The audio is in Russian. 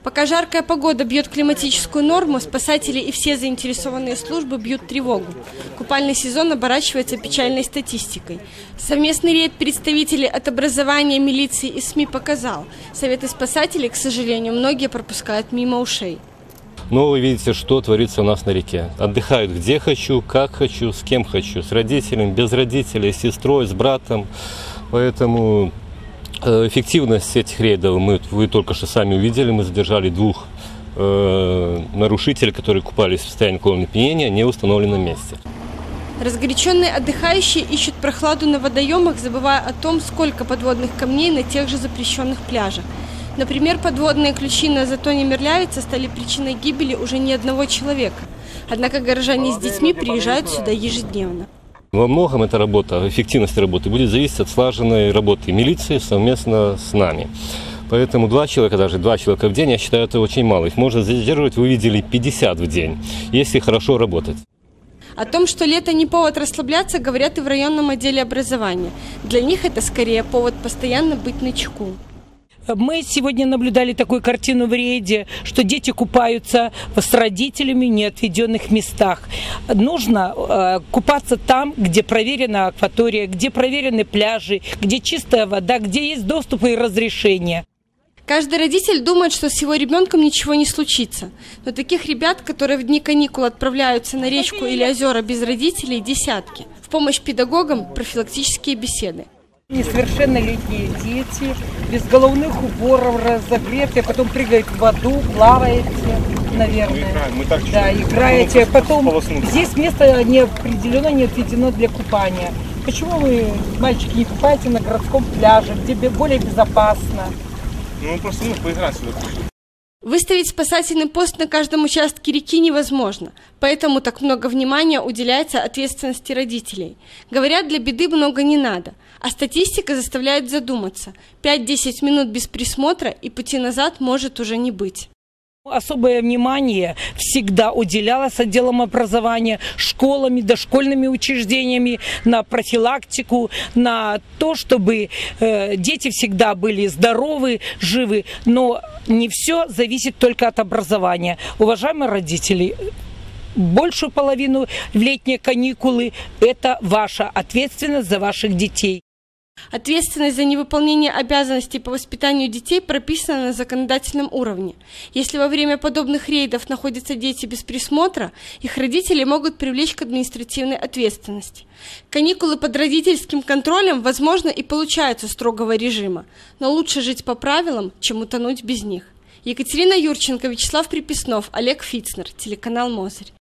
Пока жаркая погода бьет климатическую норму, спасатели и все заинтересованные службы бьют тревогу. Купальный сезон оборачивается печальной статистикой. Совместный рейд представителей от образования, милиции и СМИ показал. Советы спасателей, к сожалению, многие пропускают мимо ушей. Но вы видите, что творится у нас на реке. Отдыхают где хочу, как хочу, с кем хочу. С родителями, без родителей, с сестрой, с братом. Поэтому эффективность этих рейдов вы только что сами увидели. Мы задержали 2 нарушителей, которые купались в состоянии алкогольного опьянения, не в установленном месте. Разгоряченные отдыхающие ищут прохладу на водоемах, забывая о том, сколько подводных камней на тех же запрещенных пляжах. Например, подводные ключи на затоне Мерлявица стали причиной гибели уже не одного человека. Однако горожане с детьми приезжают сюда ежедневно. Во многом эта работа, эффективность работы будет зависеть от слаженной работы милиции совместно с нами. Поэтому 2 человека, даже 2 человека в день, я считаю, это очень мало. Их можно задерживать, вы видели, 50 в день, если хорошо работать. О том, что лето не повод расслабляться, говорят и в районном отделе образования. Для них это скорее повод постоянно быть начеку. Мы сегодня наблюдали такую картину в рейде, что дети купаются с родителями в неотведенных местах. Нужно купаться там, где проверена акватория, где проверены пляжи, где чистая вода, где есть доступы и разрешения. Каждый родитель думает, что с его ребенком ничего не случится. Но таких ребят, которые в дни каникул отправляются на речку или озера без родителей, десятки. В помощь педагогам профилактические беседы. Несовершеннолетние дети, без головных уборов, разогретые, потом прыгают в воду, плаваете, наверное. Играете. Потом здесь место не определено, не отведено для купания. Почему вы, мальчики, не купаете на городском пляже, где более безопасно? Ну, просто поиграть сюда. Выставить спасательный пост на каждом участке реки невозможно, поэтому так много внимания уделяется ответственности родителей. Говорят, для беды много не надо, а статистика заставляет задуматься. 5-10 минут без присмотра, и пути назад может уже не быть. Особое внимание всегда уделялось отделом образования, школами, дошкольными учреждениями на профилактику, на то, чтобы дети всегда были здоровы, живы. Но не все зависит только от образования. Уважаемые родители, большую половину в летние каникулы – это ваша ответственность за ваших детей. Ответственность за невыполнение обязанностей по воспитанию детей прописана на законодательном уровне. Если во время подобных рейдов находятся дети без присмотра, их родители могут привлечь к административной ответственности. Каникулы под родительским контролем, возможно, и получаются строгого режима, но лучше жить по правилам, чем утонуть без них. Екатерина Юрченко, Вячеслав Приписнов, Олег Фицнер, телеканал Мозырь.